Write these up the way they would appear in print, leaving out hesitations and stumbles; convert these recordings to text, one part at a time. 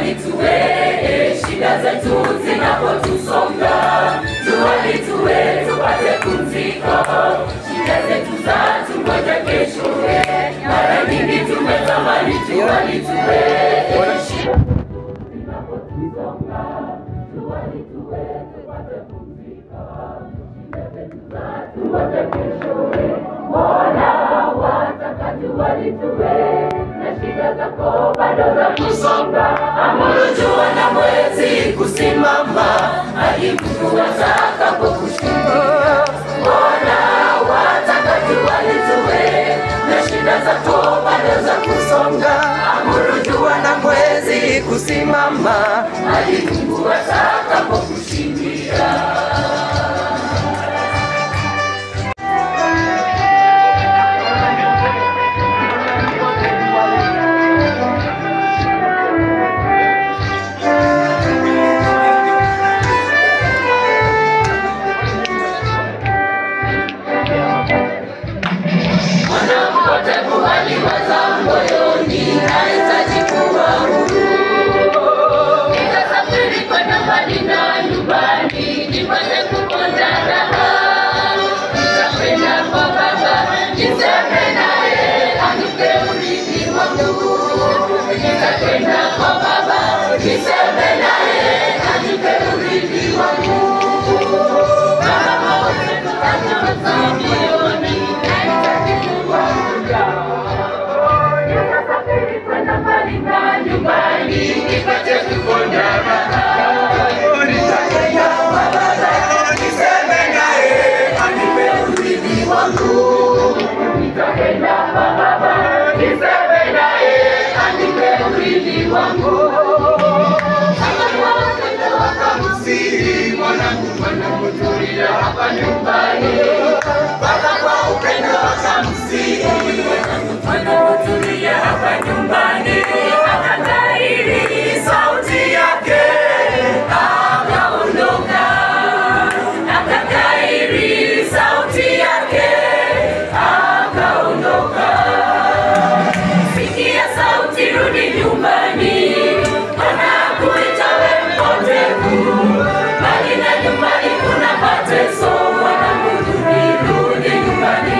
litue, shida zetu zinapotusonga. Jua litue, tupate pumziko. Shida zetu za tungoja kesho. Mara nyingi tumetamani jua litue, shida zetu zinapotusonga. Jua litue, tupate pumziko. Shida zetu za tungoja kesho. Mbona wataka jua litue, na shida zako bado za kusonga. Amuru jua na mwezi kusimama, hadi Mungu atakapokushindia. Mbona wataka jua litue, na shida zako bado za kusonga. Amuru jua na mwezi kusimama, hadi Mungu atakapokushindia. Hapa nyumbani, Baba kwa upendo akamsihi. Wanapotulia hapa nyumbani, akatahiri sauti yake, akaondoka. Akatahiri sauti yake, akaondoka. Sikia sauti, rudi nyumbani. Wanakuita wewe mpotevu, bali na nyumbani kuna mateso. Rudi nyumbani.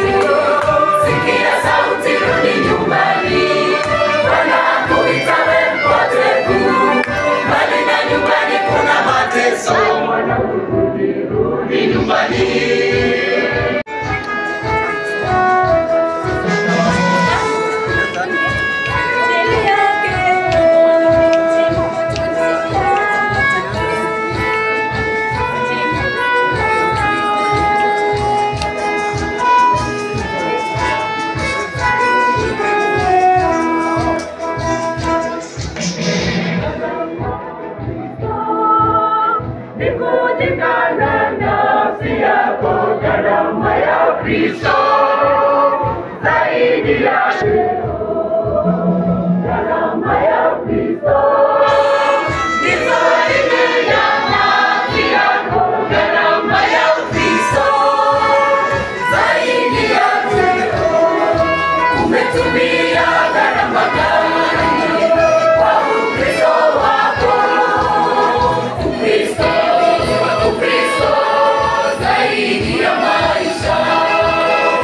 Sikia sauti, rudi nyumbani. Wanakuita wewe mpotevu, bali na nyumbani kuna mateso. Rudi nyumbani. Gharama ya Kristo zaidi ya gharama ya Kristo. Kristo alimenya nafsi yako. Gharama ya Kristo zaidi ya Kristo. Umetumia gharama gani kwa Ukristo wako? Ukristo zaidi ya maisha.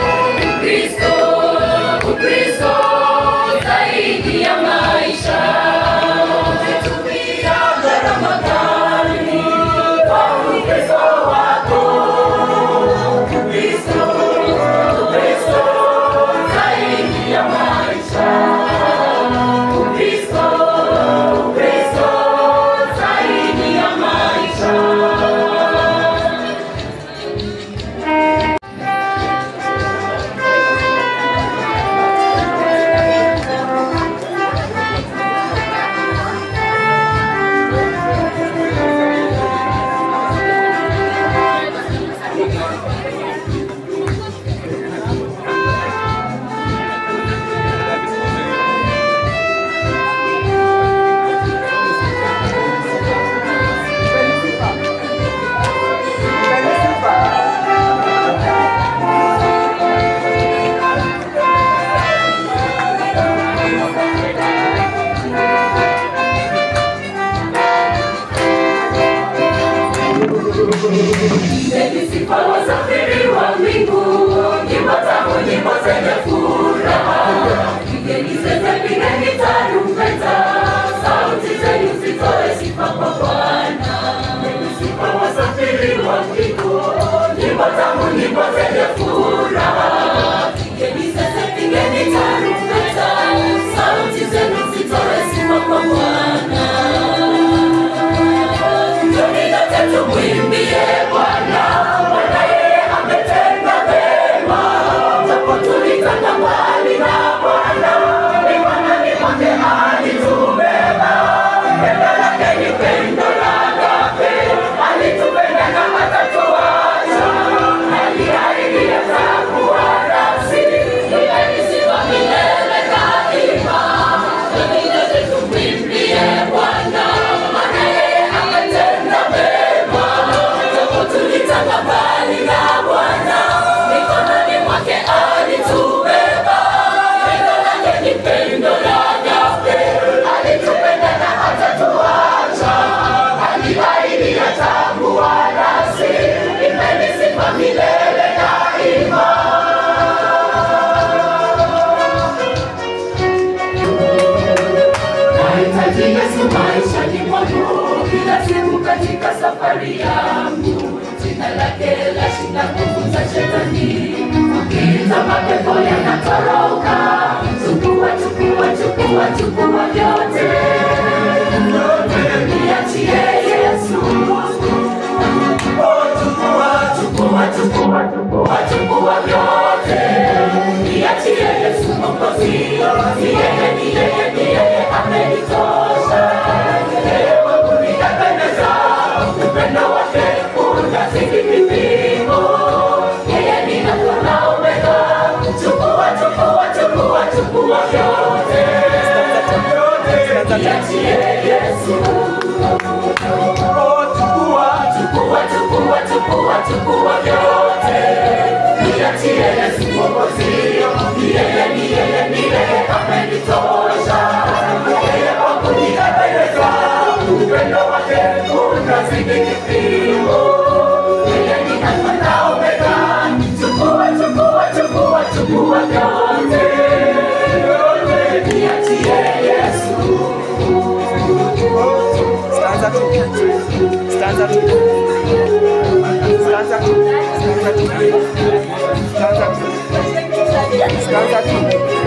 Ipeni sifa wasafiri wa mbingu, nyimbo tamu, nyimbo zenye furaha. Pigeni zeze, pigeni tarumbeta, sauti zenu zitoe sifa kwa Bwana. Ipeni sifa wasafiri wa mbingu, nyimbo tamu, nyimbo zenye furaha. Pigeni zeze, pigeni tarumbeta, sauti zenu zitoe sifa kwa Bwana. Tumwimbie Bwana, Bwana yeye ametenda mema. Japo tulitanga mbali na Bwana, mikononi mwake alitubeba. Pendo lake ni pendo la agape, alitupenda na hatatuacha. Aliahidi atakuwa nasi, ipeni sifa milele daima. Tumwimbie Bwana, Bwana yeye ametenda mema. Tulitanga mbali na Bwana, mikononi mwake alitubeba. Pendo lake ni pendo la agape, alitupenda na hatatuacha. Aliahidi atakuwa nasi, ipeni sifa milele daima. Nahitaji Yesu maishani mwangu, kila siku katika safari yangu. Jina lake lashinda nguvu za shetani, ukiita mapepo yanatoroka. Chukua, chukua, chukua, chukua vyote, niachie Yesu. Chukua, chukua, chukua, chukua, chukua vyote, niachie Yesu Mwokozi. Ni yeye amenitosha. Yeye wangu ninapendeza, upendo wake unazidi vipimo. Yeye ni Alfa na Omega. Chukua, chukua, chukua, chukua vyote, niachie Yesu. Chukua, chukua, chukua, chukua, chukua vyote, niachie Yesu Mwokozi. Ni yeye amenitosha. Yeye wangu ninapendeza, upendo wake unazidi vipimo. Yeye ni Alfa na Omega. Chukua, chukua, chukua, chukua vyote, niachie Yesu. Stanza tu. Stanza tu. Stanza tu. Stanza tu. Stanza tu. Stanza tu.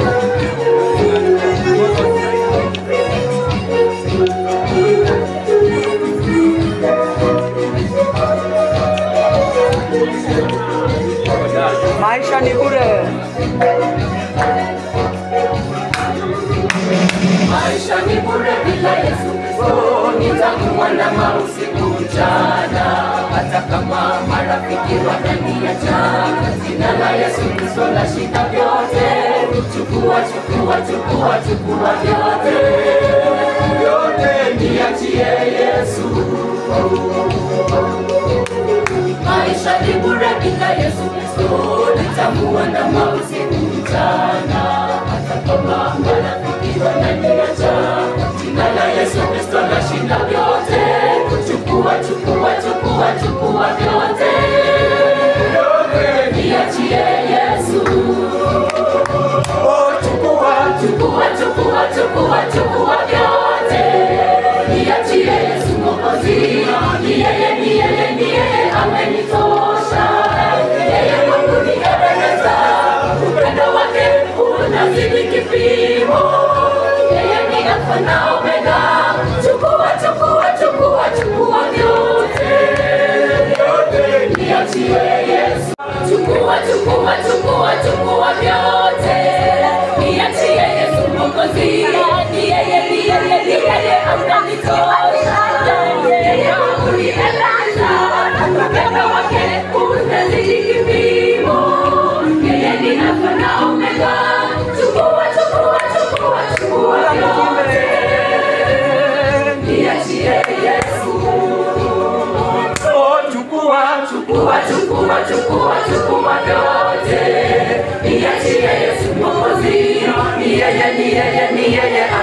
Maisha ni bure. Maisha ni bure bila Yesu Kristo, nitakuandama usiku mchana. Hata kama marafiki wananiacha, jina la Yesu Kristo lashinda vyote. Chukua, chukua, chukua, chukua vyote, niachie Yesu. Maisha ni bure bila Yesu Kristo, nitakuandama usiku mchana. Hata kama marafiki wananiacha, jina la Yesu Kristo lashinda vyote. Chukua, chukua, chukua, chukua vyote, niachie Yesu. Chukua, chukua, chukua, chukua, chukua vyote, niachie Yesu Mwokozi. Ni yeye amenitosha. Yeye wangu ninapendeza, upendo wake unazidi kipimo. Yeye ni Alfa na Omega. Chukua, chukua, chukua, chukua vyote, niachie Yesu. Chukua, chukua, chukua, chukua vyote, niachie Yesu Mwokozi. Ni yeye amenitosha. Yeye wangu ninapendeza, upendo wake unazidi kipimo. Yeye ni Alfa na Omega. Chukua, chukua, chukua, chukua vyote, niachie Yesu. Chukua, chukua, chukua, chukua, chukua vyote, niachie Yesu Mwokozi. Ni yeye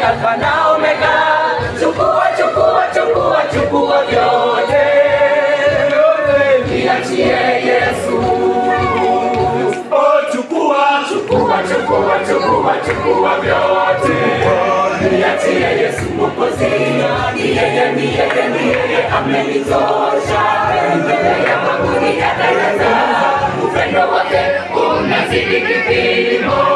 Alfa na Omega. Chukua, chukua, chukua, chukua vyote, niachie Yesu. Oh, chukua, chukua, chukua, chukua, chukua vyote, niachie Yesu Mwokozi. Ni yeye amenitosha, mbele ya Mungu nikatangaza, upendo wake unazidi kipimo.